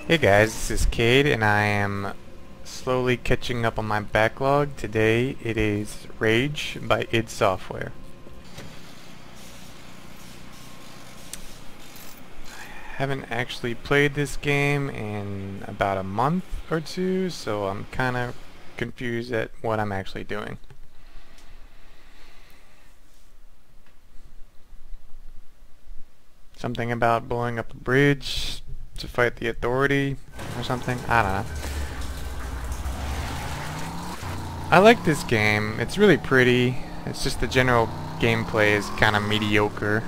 Hey guys, this is Cade and I am slowly catching up on my backlog. Today it is Rage by id Software. I haven't actually played this game in about a month or two, so I'm kind of confused at what I'm actually doing. Something about blowing up a bridge to fight the authority or something? I don't know. I like this game. It's really pretty. It's just the general gameplay is kind of mediocre.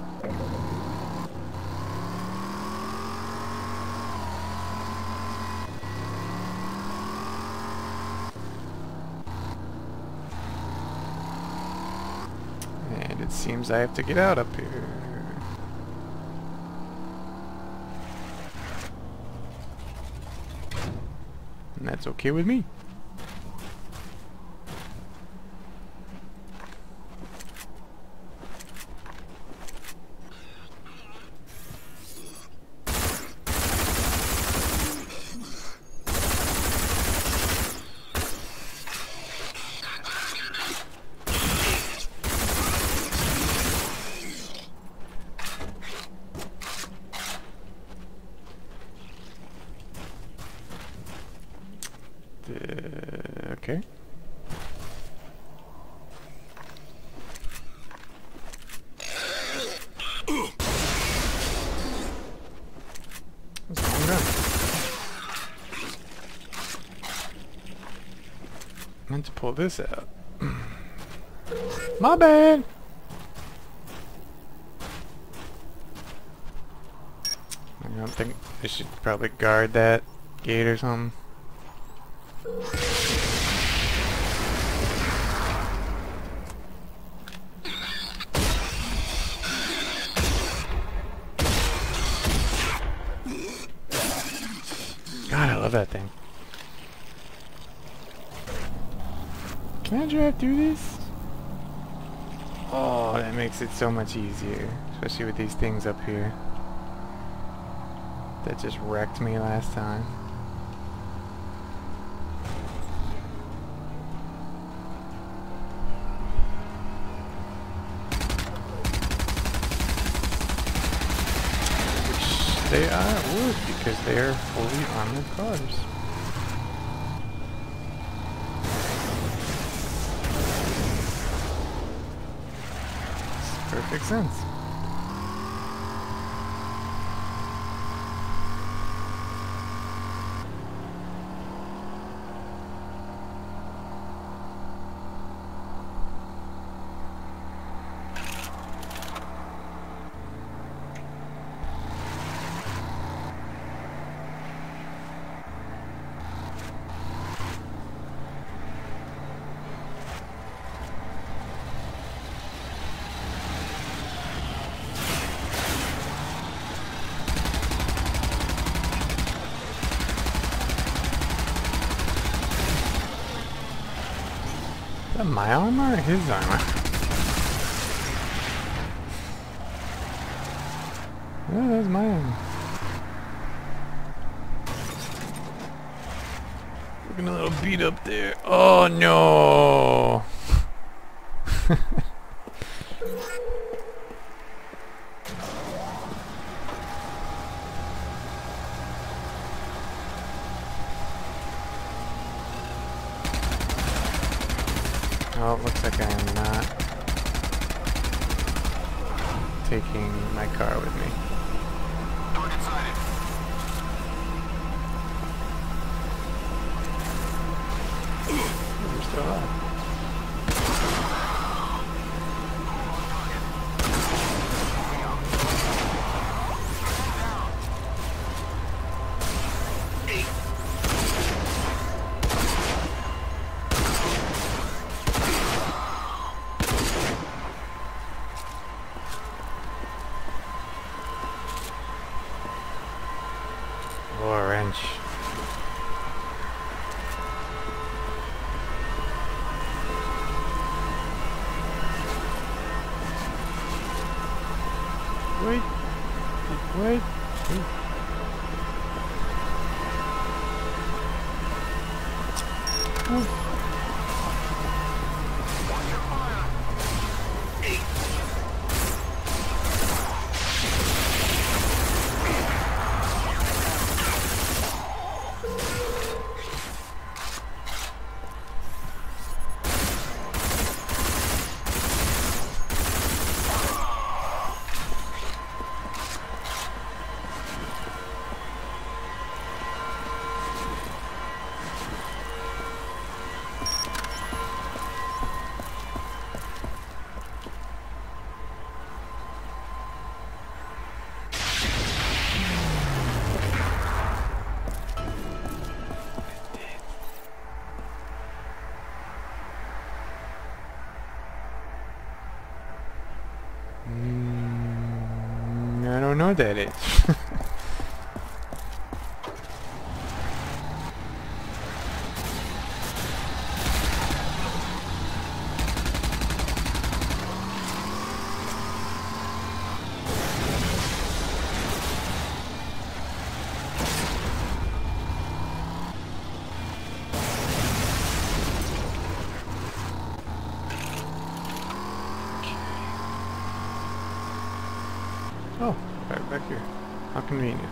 And it seems I have to get out up here. And that's okay with me. Okay. That's a long gun. I meant to pull this out. My bad! I don't think I should probably guard that gate or something. God, I love that thing. Can I drive through this? Oh, that makes it so much easier. Especially with these things up here. That just wrecked me last time. Which they would, because they are fully armored cars. Perfect sense. Is that my armor or his armor? Oh, that's my armor. Looking a little beat up there. Oh no! Oh, it looks like I am not taking my car with me. Target sighted. We're still alive. Oh, a wrench. Wait. Wait. know that is. Oh, right back here. How convenient.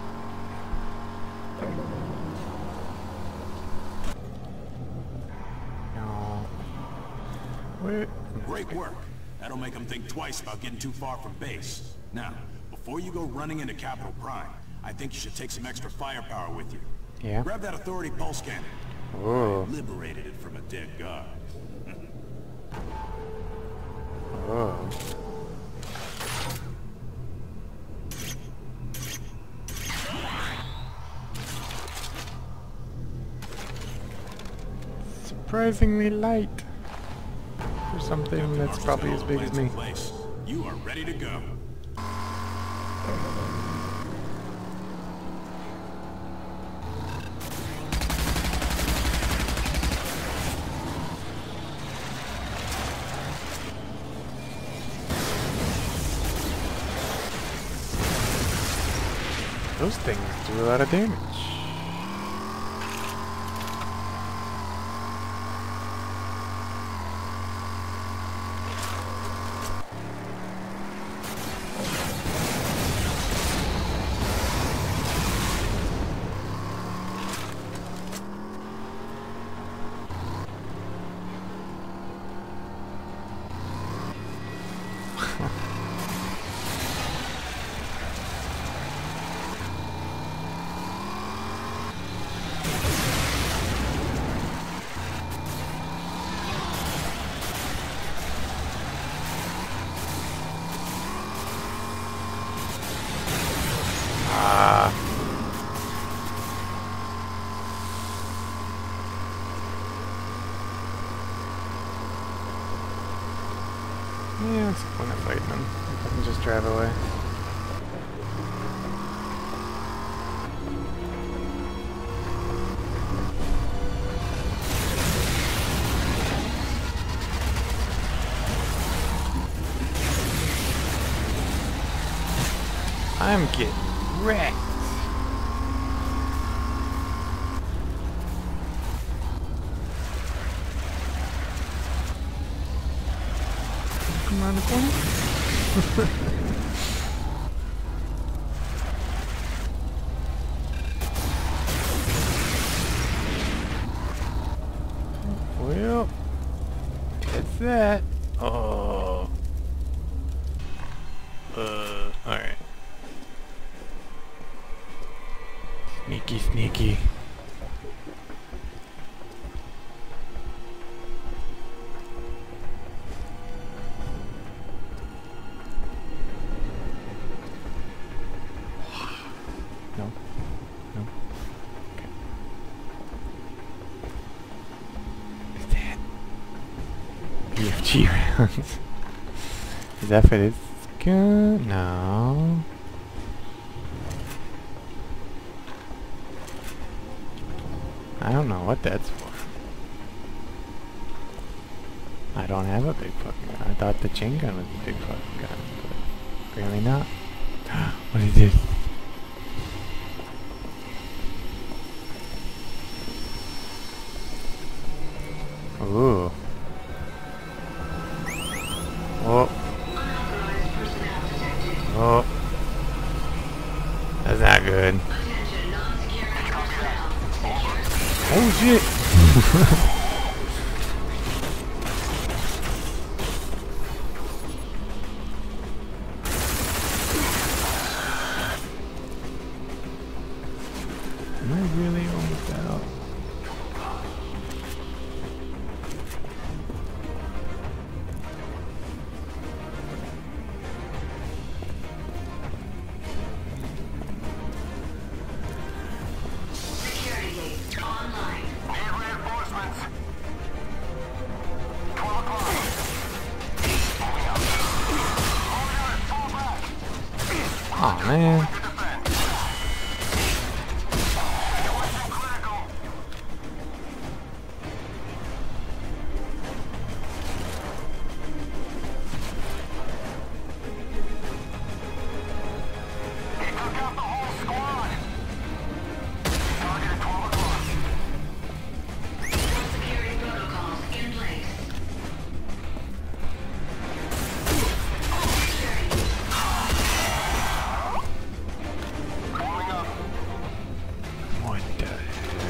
No. Wait. Great work. That'll make them think twice about getting too far from base. Now, before you go running into Capital Prime, I think you should take some extra firepower with you. Yeah. Grab that Authority pulse cannon. Oh. I liberated it from a dead guard. Oh. Surprisingly light for something that's probably as big as me. You are ready to go. Those things do a lot of damage. Yeah, what's the point of fighting them? If I can just drive away. I'm getting wrecked. Come around the corner. Well, it's that. Oh. Alright. Sneaky, sneaky. No. No. Okay. Is that BFG rounds? Is that for this gun? No. I don't know what that's for. I don't have a big fucking gun. I thought the chain gun was a big fucking gun, but apparently not. What is this? Ooh. Oh. Oh. That's not good. Oh shit! Am I really almost out? Oh man. What the hell?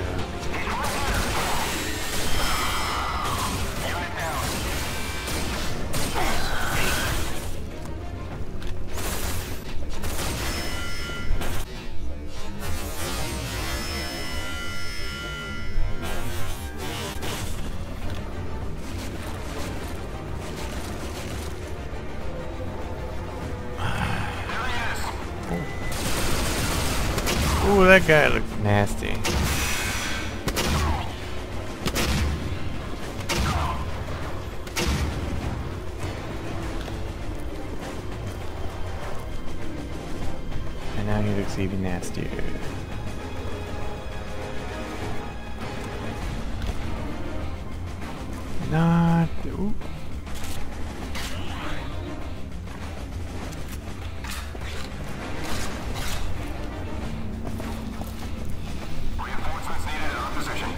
Ooh, that guy looks nasty. And now he looks even nastier. Not... Ooh. Reinforcements needed in our position.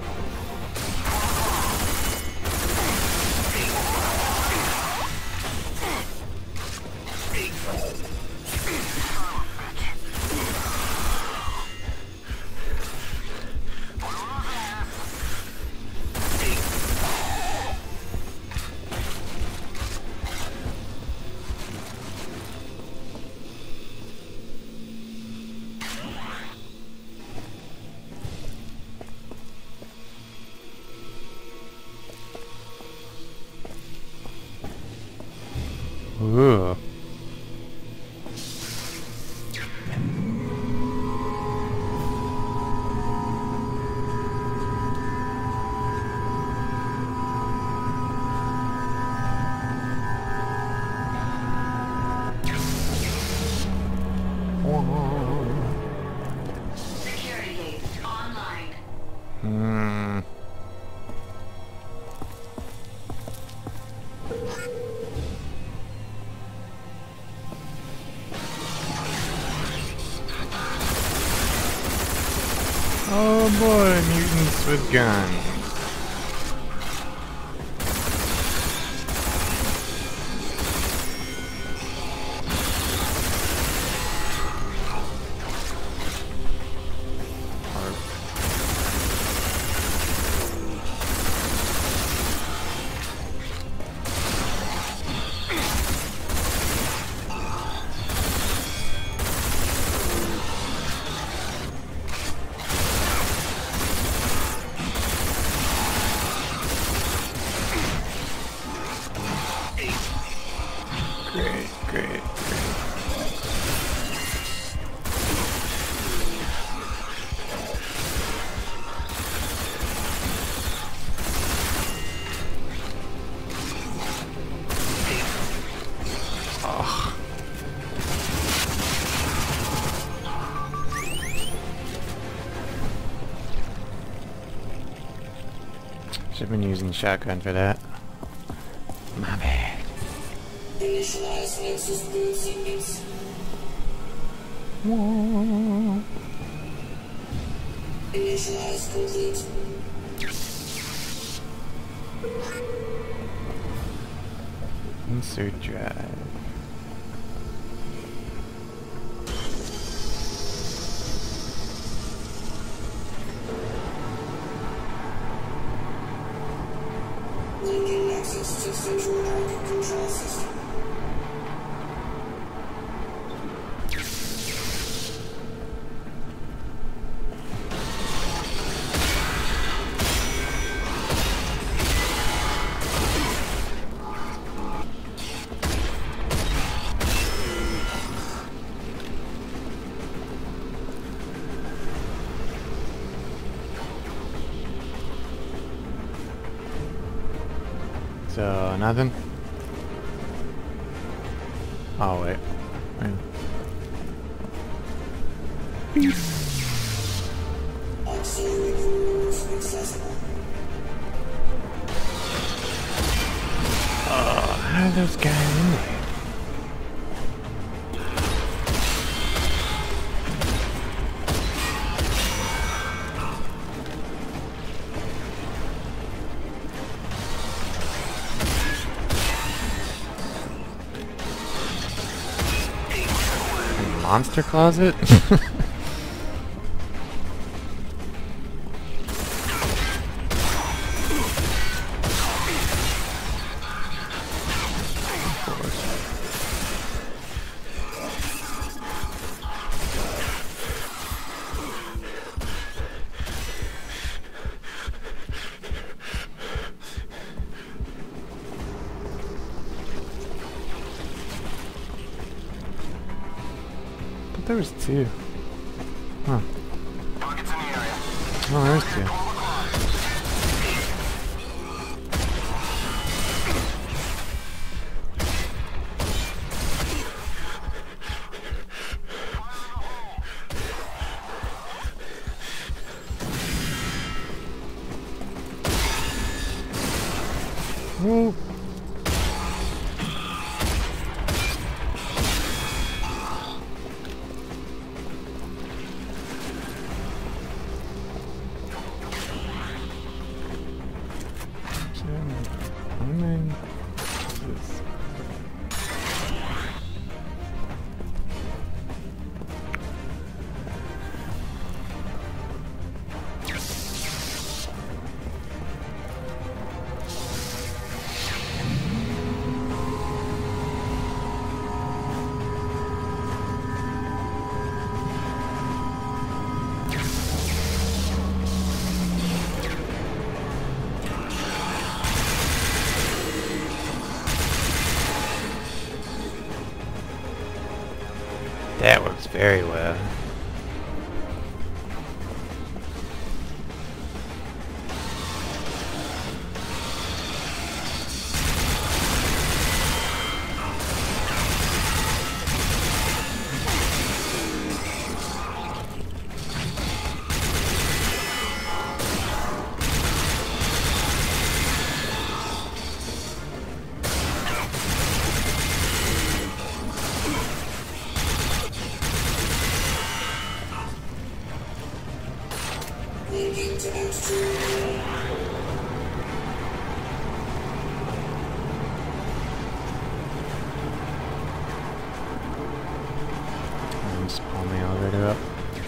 Ooh. Security gates online. Hmm. Oh boy, mutants with guns. Great. Oh. Should have been using shotgun for that. My bad. Initialize Nexus boot sequence. Whoa. Initialize complete. Insert drive. Linking access to central arc control system. So, nothing? Oh, wait. Auxiliary rooms accessible. Oh, how are those guys in there? Monster closet? There was two. Huh. Targets in the area. Oh, there's two. Whoa. That works very well. Linking to X2. Just pull the elevator up.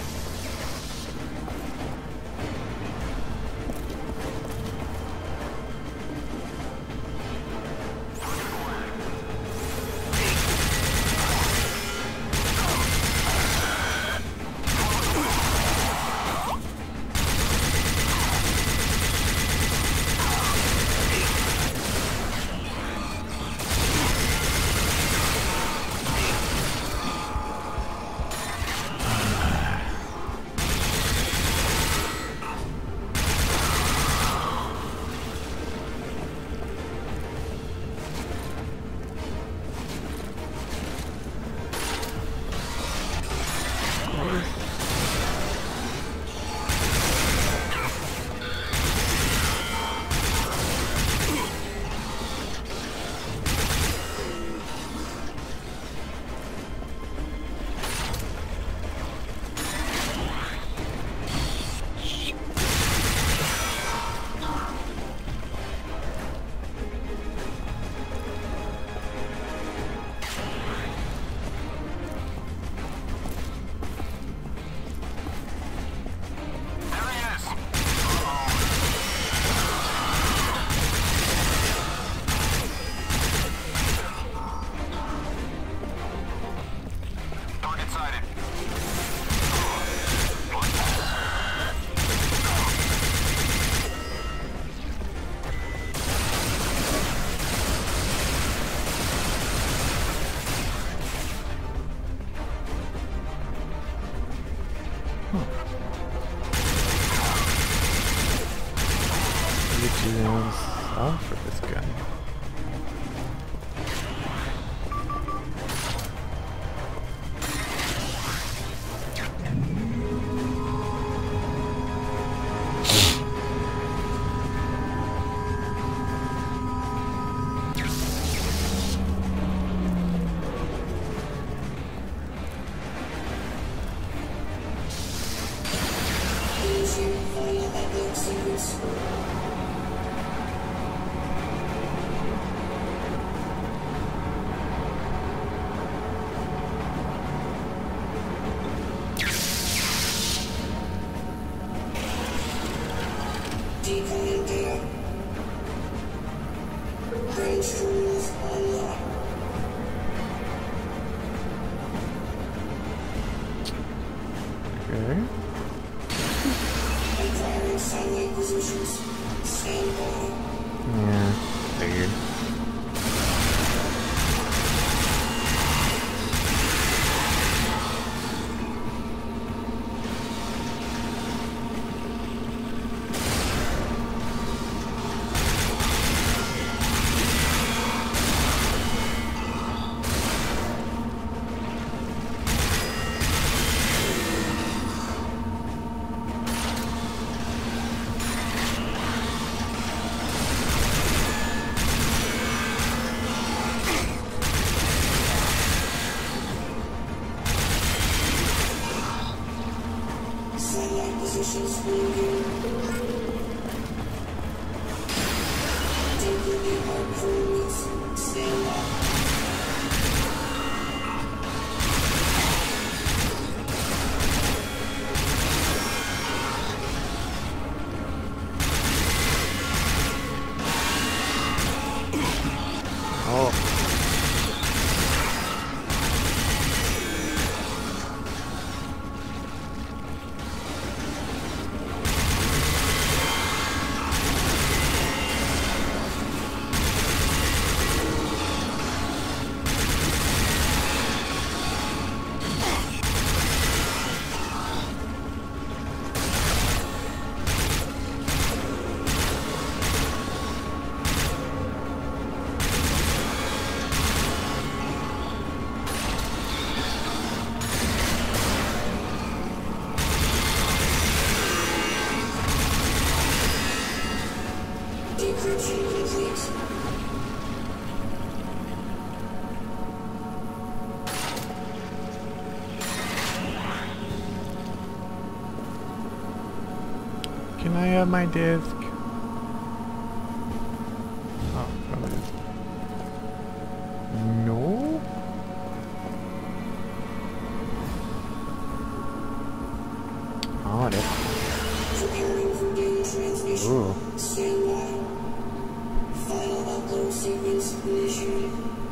Off for this guy. Initiating final upload sequence. Decoding data. Range terminals unlocked. Okay. Acquiring satellite positions. Stand by. Yeah, figured. Satellite positions moving. Decoding our coordinates. Stand by. Oh. Decryption complete. Can I have my disc? Oh, probably. No? Oh, it is. Preparing for data transmission. Ooh. Stand by. Final upload sequence initiated.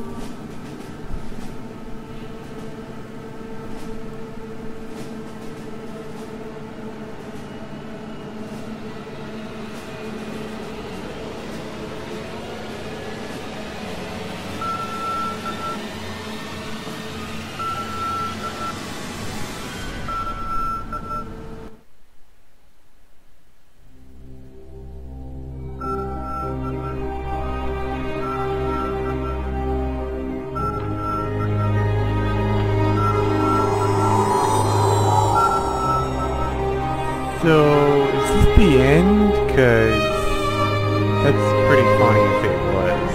So, is this the end? Cause that's pretty funny if it was.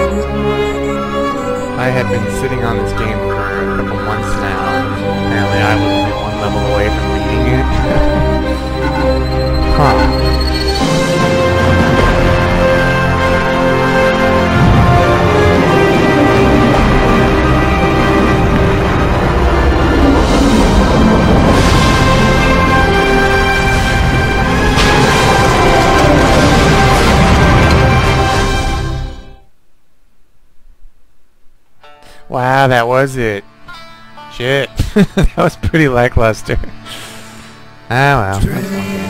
I had been sitting on this game for a couple months now. Apparently I was only one level away from beating it. Huh. Wow, that was it. Shit. That was pretty lackluster. Ah well.